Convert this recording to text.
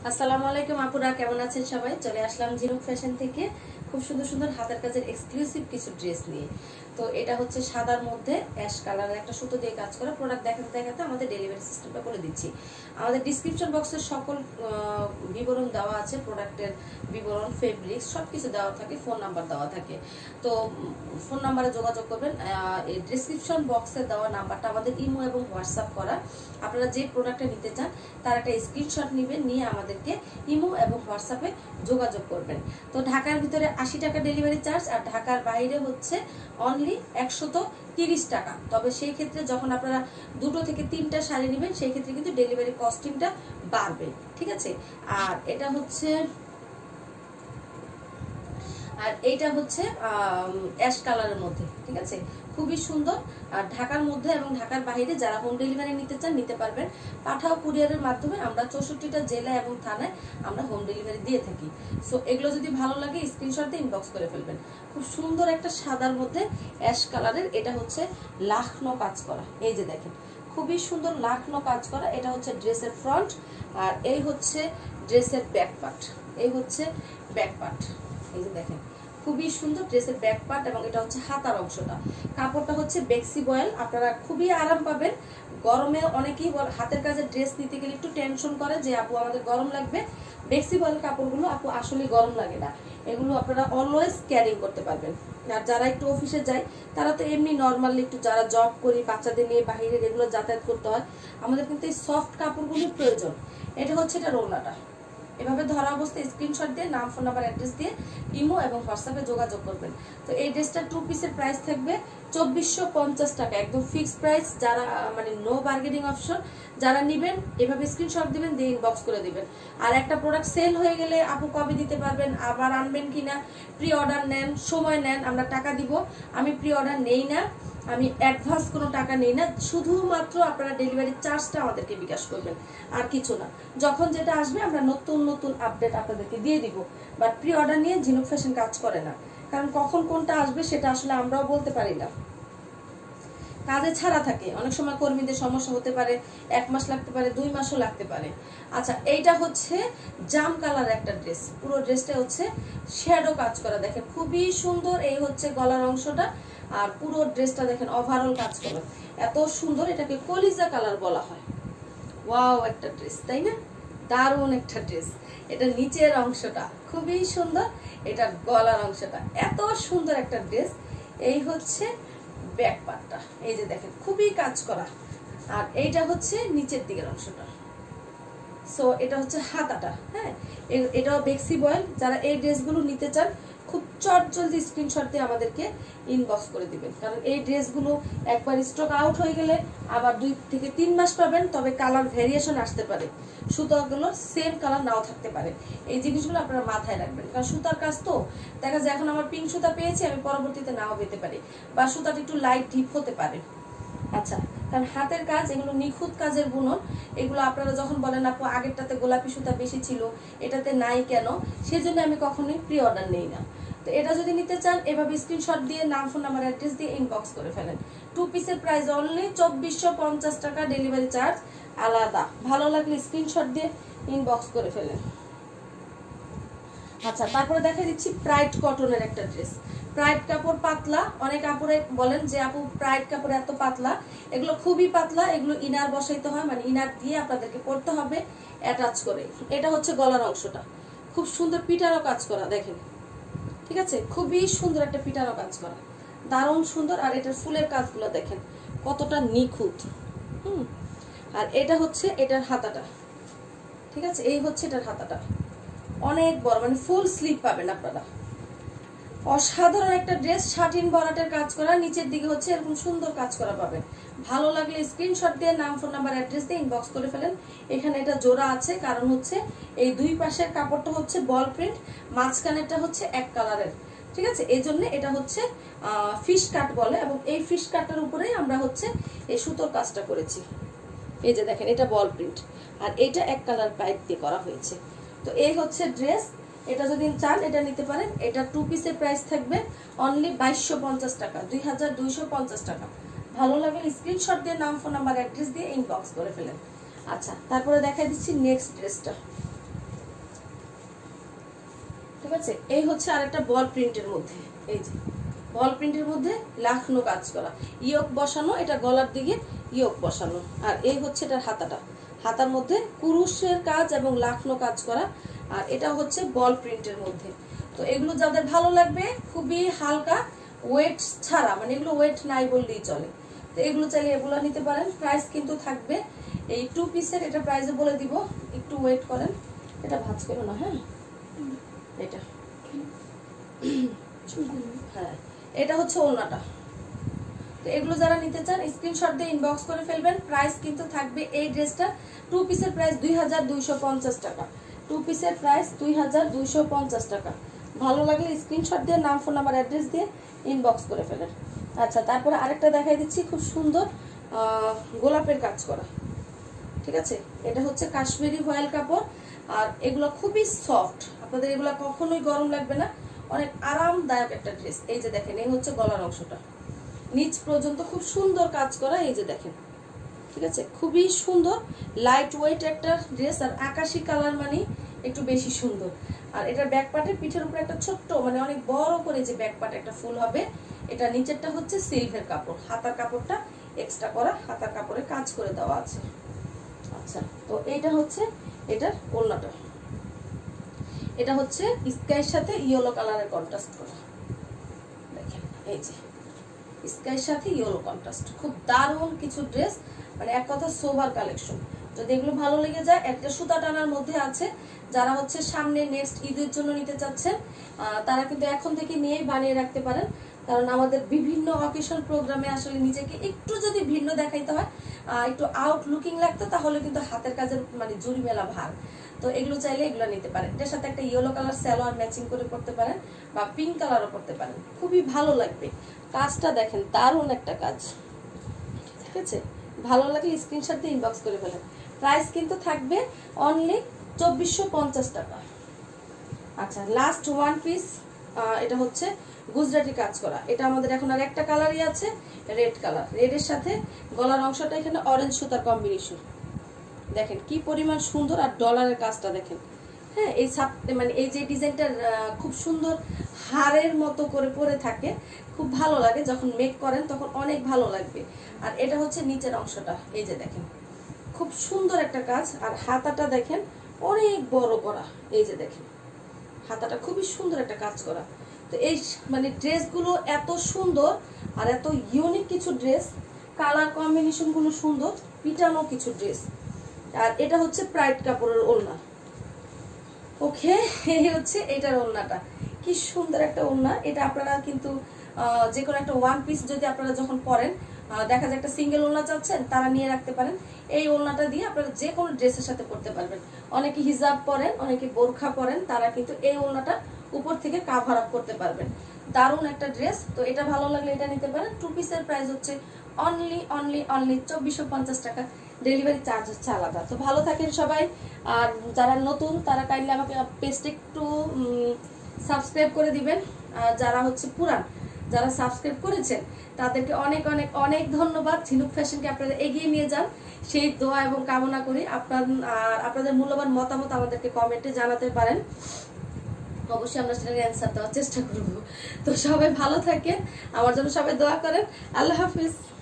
আসসালামু আলাইকুম আপুরা, কেমন আছেন সবাই? চলে আসলাম ঝিনুক ফ্যাশন থেকে খুব সুন্দর সুন্দর হাতের কাজের এক্সক্লুসিভ কিছু ড্রেস নিয়ে। তো এটা হচ্ছে সাদার মধ্যে অ্যাশ কালারের একটা সুতো দিয়ে কাজ করা। প্রোডাক্ট দেখাতে দেখাতে আমাদের ডেলিভারি সিস্টেমটা করে দিচ্ছি। আমাদের ডিসক্রিপশন বক্সে সকল বিবরণ দেওয়া আছে, প্রোডাক্টের বিবরণ, ফেব্রিক্স সব কিছু দেওয়া থাকে, ফোন নাম্বার দেওয়া থাকে। তো ফোন নাম্বারে যোগাযোগ করবেন। এই ডিসক্রিপশন বক্সে দেওয়া নাম্বারটা আমাদের ইমো এবং হোয়াটসঅ্যাপ করা। আপনারা যে প্রোডাক্টটা নিতে চান তার একটা স্ক্রিনশট নেবেন, নিয়ে আমাদেরকে ইমো এবং হোয়াটসঅ্যাপে যোগাযোগ করবেন। তো ঢাকার ভিতরে 80 টাকা ডেলিভারি চার্জ, আর ঢাকার বাইরে হচ্ছে অনলি 130 টাকা। তবে সেই ক্ষেত্রে যখন আপনারা 2 থেকে 3টা শাড়ি নেবেন সেই ক্ষেত্রে কিন্তু ডেলিভারি কস্টিংটা বাড়বে, ঠিক আছে? আর এইটা হচ্ছে অ্যাশ কালারের মধ্যে, ঠিক আছে, খুবই সুন্দর। আর ঢাকার মধ্যে এবং ঢাকার বাইরে যারা হোম ডেলিভারি নিতে চান নিতে পারবেন। পাঠাও কুরিয়ারের মাধ্যমে আমরা 64টা জেলা এবং থানায় আমরা হোম ডেলিভারি দিয়ে থাকি। সো এগুলো যদি ভালো লাগে স্ক্রিনশট দিয়ে ইনবক্স করে ফেলবেন। খুব সুন্দর একটা সাদার মধ্যে অ্যাশ কালারের, এটা হচ্ছে লাখনো কাজ করা। এই যে দেখেন, খুবই সুন্দর লাখনো কাজ করা। এটা হচ্ছে ড্রেসের ফ্রন্ট, আর এই হচ্ছে ড্রেসের ব্যাক পার্ট। এই হচ্ছে ব্যাক পার্ট, এই যে দেখেন, খুবই সুন্দর ড্রেসের ব্যাক পার্ট। এবং এটা হচ্ছে হাতার অংশটা। কাপড়টা হচ্ছে বেক্সি বয়েল, আপনারা খুবই আরাম পাবেন। গরমে অনেকেই হাতের কাজে ড্রেস নিতে গেলে একটু টেনশন করে যে আপু আমাদের গরম লাগবে। বেক্সি বয়েল কাপড়গুলো আপু আসলে গরম লাগে না, এগুলো আপনারা অলওয়েজ ক্যারি করতে পারবেন। আর যারা একটু অফিসে যায় তারা তো এমনি নর্মালি একটু, যারা জব করি, বাচ্চাদের নিয়ে বাইরে রেগুলার যাতায়াত করতে হয়, আমাদের কিন্তু এই সফট কাপড়গুলোর প্রয়োজন। এটা হচ্ছে এটা রোলাটা। এভাবে ধরা অবস্থায় স্ক্রিনশট দিয়ে নাম, ফোন নাম্বার, অ্যাড্রেস দিয়ে ইমো এবং হোয়াটসঅ্যাপে যোগাযোগ করবেন। তো এই ড্রেসটা 2 পিসের প্রাইস থাকবে 2450 টাকা, একদম ফিক্সড প্রাইস। যারা মানে নো বার্গেনিং অপশন, যারা নেবেন এভাবে স্ক্রিনশট দিবেন, দিয়ে ইনবক্স করে দিবেন। আর একটা প্রোডাক্ট সেল হয়ে গেলে আপু কবে দিতে পারবেন, আবার আনবেন কিনা, প্রি অর্ডার নেন, সময় নেন, আমরা টাকা দিব। আমি প্রি অর্ডার নেই না, আমি অ্যাডভান্স কোনো টাকা নেই না, শুধুমাত্র আপনারা ডেলিভারি চার্জটা আমাদেরকে বিকাশ করবেন, আর কিছু না। যখন যেটা আসবে আমরা নতুন নতুন আপডেট আপনাদেরকে দিয়ে দিব। বাট প্রি অর্ডার নিয়ে ঝিনুক ফ্যাশন কাজ করে না, কারণ কখন কোনটা আসবে সেটা আসলে আমরাও বলতে পারি না, কাজে ছাড়া থাকে। অনেক সময় কর্মীদের সমস্যা হতে পারে, 1 মাস লাগতে পারে, 2 মাসও লাগতে পারে। আচ্ছা, এইটা হচ্ছে জাম কালার একটা ড্রেস। পুরো ড্রেসটা হচ্ছে শ্যাডো কাজ করা, দেখেন খুবই সুন্দর। এই হচ্ছে গলার অংশটা, আর পুরো ড্রেসটা দেখেন ওভারঅল কাজ করা এত সুন্দর। এটাকে কলিজা কালার বলা হয়। ওয়াও একটা ড্রেস, তাই না? দারুণ একটা ড্রেস। এটা নিচের অংশটা খুবই সুন্দর, এটা গলার অংশটা এত সুন্দর একটা ড্রেস। এই হচ্ছে ব্যাক পার্টটা, এই যে দেখেন খুবই কাজ করা। আর এইটা হচ্ছে নিচের দিকের অংশটা। সো এটা হচ্ছে হাতাটা। হ্যাঁ, এটাও বেক্সি বয়েল। যারা এই ড্রেসগুলো নিতে চান খুব চটজলদি স্ক্রিনশট দিয়ে আমাদেরকে ইনবক্স করে দিবেন, কারণ এই ড্রেসগুলো একবার স্টক আউট হয়ে গেলে আবার 2 থেকে 3 মাস পাবেন। তবে কালার ভেরিয়েশন আসতে পারে, সুতাগুলো সেম কালার নাও থাকতে পারে। এই জিনিসগুলো আপনারা মাথায় রাখবেন, কারণ সুতার কাজ তো দেখা যায়, এখন আমার পিঙ্ক সুতা পেয়েছি, আমি পরবর্তীতে নাও পেতে পারি, বা সুতাটা একটু লাইট ডিপ হতে পারে। আচ্ছা, কারণ হাতের কাজ এগুলো নিখুঁত কাজের বুনন। এগুলো আপনারা যখন বলেন আপু আগেরটাতে গোলাপি সুতা বেশি ছিল, এটাতে নাই কেন, সেজন্য আমি কখনোই প্রি অর্ডার নেই না। তো এটা যদি নিতে চান এভাবে স্ক্রিনশট দিয়ে নাম, ফোন নাম্বার, অ্যাড্রেস দিয়ে ইনবক্স করে ফেলেন। 2 পিসের প্রাইস অনলি 2450 টাকা, ডেলিভারি চার্জ আলাদা। ভালো লাগলে স্ক্রিনশট দিয়ে ইনবক্স করে ফেলেন। আচ্ছা, তারপরে দেখা দিচ্ছি প্রাইড কটনের একটা ড্রেস। প্রাইড কাপড় পাতলা, অনেক আপুরে বলেন যে আপু প্রাইড কাপড় এত পাতলা। এগুলো খুবই পাতলা, এগুলো ইনার বসাইতে হয়, মানে ইনার দিয়ে আপনাদেরকে পরতে হবে অ্যাটাচ করে। এটা হচ্ছে গলার অংশটা, খুব সুন্দর পিটারও কাজ করা, দেখেন, ঠিক আছে, খুবই সুন্দর একটা পিটারও কাজ করা, দারুণ সুন্দর। আর এটার ফুলের কাজগুলো দেখেন কতটা নিখুঁত। আর এটা হচ্ছে এটার হাতাটা, ঠিক আছে, এই হচ্ছে এটার হাতাটা অনেক বড়, মানে ফুল স্লিভ পাবেন আপনারা। অসাধারণ একটা ড্রেস, শাটিন বরাটের কাজ করা, নিচের দিকে হচ্ছে এরকম সুন্দর কাজ করা পাবেন। ভালো লাগলে স্ক্রিনশট দিয়ে নাম, ফোন নাম্বার, অ্যাড্রেস দিয়ে ইনবক্স করে ফেলেন। এখানে এটা জোড়া আছে, কারণ হচ্ছে এই 2 পাশের কাপড়টা হচ্ছে বল প্রিন্ট, মাঝখানেরটা হচ্ছে এক কালারের, ঠিক আছে। এই জন্য এটা হচ্ছে ফিশ কাট বলে, এবং এই ফিশ কাটের উপরেই আমরা হচ্ছে এই সুতোর কাজটা করেছি। এই যে দেখেন, এটা বল প্রিন্ট, আর এটা এক কালার পাইপ দিয়ে করা হয়েছে। তো এই হচ্ছে ড্রেস। এটা যদি চান এটা নিতে পারেন। এটা 2 পিসের প্রাইস থাকবে অনলি 2250 টাকা, 2250 টাকা। ভালো লাগলে স্ক্রিনশট দিয়ে নাম, ফোন নাম্বার, অ্যাড্রেস দিয়ে ইনবক্স করে ফেলেন। আচ্ছা, তারপরে দেখাই দিচ্ছি নেক্সট ড্রেসটা। ঠিক আছে। এই হচ্ছে আরেকটা বল প্রিন্টের মধ্যে, এই যে বল প্রিন্টের মধ্যে লাখনো কাজ করা, ইয়োক বসানো, এটা গলার দিকে ইয়োক বসানো। আর এই হচ্ছে এটার হাতাটা, হাতার মধ্যে কুরুশের কাজ এবং লাখনো কাজ করা। আর এটা হচ্ছে বল প্রিন্টের মধ্যে। তো এগুলো যাদের ভালো লাগবে, খুবই হালকা, ওয়েট ছাড়া, মানে এগুলো ওয়েট নাই বললেই চলে। তো এগুলো চাইলে এগুলো নিতে পারেন। প্রাইস কিন্তু থাকবে এই 2 পিসের, এটা প্রাইসে বলে দিব, একটু ওয়েট করেন, এটা ভাঁজ করো না। হ্যাঁ, এটা হ্যাঁ, এটা হচ্ছে ওড়নাটা। তো এগুলো যারা নিতে চান স্ক্রিনশট দিয়ে ইনবক্স করে ফেলবেন। প্রাইস কিন্তু থাকবে এই ড্রেসটা 2 পিসের প্রাইস 2250 টাকা। 2 পিসের প্রাইস 2250 টাকা। ভালো লাগলে স্ক্রিনশট দিয়ে নাম, ফোন নাম্বার, অ্যাড্রেস দিয়ে ইনবক্স করে ফেলেন। আচ্ছা, তারপরে আরেকটা দেখাই দিচ্ছি, খুব সুন্দর গোলাপের কাজ করা। ঠিক আছে, এটা হচ্ছে কাশ্মীরি ভয়েল কাপড়। আর এগুলো খুবই সফট, আপনাদের এগুলো কখনোই গরম লাগবে না, অনেক আরামদায়ক একটা ড্রেস। এই যে দেখেন, এই হচ্ছে গলার অংশটা, নিচ পর্যন্ত খুব সুন্দর কাজ করা, এই যে দেখেন। ঠিক আছে, খুবই সুন্দর লাইট ওয়েট একটা ড্রেস। আর আকাশি কালার মানে একটু বেশি সুন্দর। আর এটার ব্যাক পার্টের পিঠের উপরে একটা ছোট্ট, মানে অনেক বড় করে যে ব্যাক পার্টে একটা ফুল হবে। এটা নিচেরটা হচ্ছে সিল্কের কাপড়, হাতার কাপড়টা এক্সট্রা করা, হাতার কাপড়ে কাজ করে দেওয়া আছে। আচ্ছা, তো এইটা হচ্ছে এটার ওড়নাটা, এটা হচ্ছে স্কাইয়ের সাথে ইয়েলো কালারের কন্ট্রাস্ট করা। দেখেন, এই যে স্কাইয়ের সাথে ইয়েলো কন্ট্রাস্ট, খুব দারুণ কিছু ড্রেস, মানে এক কথা সোভার কালেকশন। যদি এগুলো ভালো লেগে যায়, একটা সুতা টানার মধ্যে আছে। যারা হচ্ছে সামনে নেক্সট ঈদের জন্য নিতে চাচ্ছেন, তারা কিন্তু এখন থেকে নিয়েই বানিয়ে রাখতে পারেন। কারণ আমাদের বিভিন্ন অকেশন প্রোগ্রামে আসলে নিজেকে একটু যদি ভিন্ন দেখাইতে হয়, একটু আউট লুকিং লাগতো, তাহলে কিন্তু হাতের কাজের মানে জুড়ি মেলা ভার। তো এগুলো চাইলে এগুলো নিতে পারেন। এটার সাথে একটা ইয়েলো কালার সালোয়ার ম্যাচিং করে পড়তে পারেন, বা পিঙ্ক কালারও পড়তে পারেন, খুবই ভালো লাগবে। কাজটা দেখেন, দারুণ একটা কাজ। ঠিক আছে, ভালো লাগলে স্ক্রিনশট দিয়ে ইনবক্স করে ফেলেন। প্রাইস কিন্তু থাকবে অনলি 2450 টাকা। আচ্ছা, লাস্ট 1 পিস, এটা হচ্ছে গুজরাটি কাজ করা। এটা আমাদের এখন আর একটা কালারই আছে, রেড কালার। রেডের সাথে গলার অংশটা এখানে অরেঞ্জ সুতার কম্বিনেশন। দেখেন কি পরিমাণ সুন্দর, আর ডলারের কাজটা দেখেন। হ্যাঁ, এই মানে এই যে ডিজাইনটা খুব সুন্দর হারের মতো করে পরে থাকে, খুব ভালো লাগে যখন মেক করেন, তখন অনেক ভালো লাগবে। আর এটা হচ্ছে নিচের অংশটা, এই যে দেখেন, খুব সুন্দর একটা কাজ। আর হাতাটা দেখেন অনেক বড় করা, এই যে দেখেন হাতাটা খুবই সুন্দর একটা কাজ করা। তো এই মানে ড্রেসগুলো এত সুন্দর আর এত ইউনিক কিছু ড্রেস, কালার কম্বিনেশন গুলো সুন্দর, পিটানো কিছু ড্রেস। আর এটা হচ্ছে প্রাইড কাপড়ের ওড়না। ওকে, এই হচ্ছে এটার ওড়নাটা, কি সুন্দর একটা ওড়না। এটা আপনারা কিন্তু যে কোনো একটা 1 পিস যদি আপনারা যখন পরেন, দেখা যায় একটা সিঙ্গেল ওড়না চাচ্ছেন, তারা নিয়ে রাখতে পারেন। এই ওড়নাটা দিয়ে আপনারা যে কোনো ড্রেসের সাথে পরতে পারবেন। অনেকে হিজাব পরেন, অনেকে বোরখা পরেন, তারা কিন্তু এই ওড়নাটা উপর থেকে কাভার আপ করতে পারবেন। দারুণ একটা ড্রেস। তো এটা ভালো লাগলে এটা নিতে পারেন। 2 পিসের প্রাইস হচ্ছে অনলি 2450 টাকা। ডেলিভারি চার্জ হচ্ছে আলাদা। তো ভালো থাকেন সবাই। আর যারা নতুন, তারা কাইন্ডলি আমাকে পেজটা একটু সাবস্ক্রাইব করে দিবেন। আর যারা হচ্ছে পুরান, যারা সাবস্ক্রাইব করেছেন, তাদেরকে অনেক অনেক অনেক ধন্যবাদ। ঝিনুক ফ্যাশনকে আপনারা এগিয়ে নিয়ে যান, সেই দোয়া এবং কামনা করি। আপনাদের মূল্যবান মতামত আমাদেরকে কমেন্টে জানাতে পারেন, অবশ্যই আমরা সেটার অ্যান্সার দেওয়ার চেষ্টা করব। তো সবাই ভালো থাকেন, আমার জন্য সবাই দোয়া করেন। আল্লাহ হাফিজ।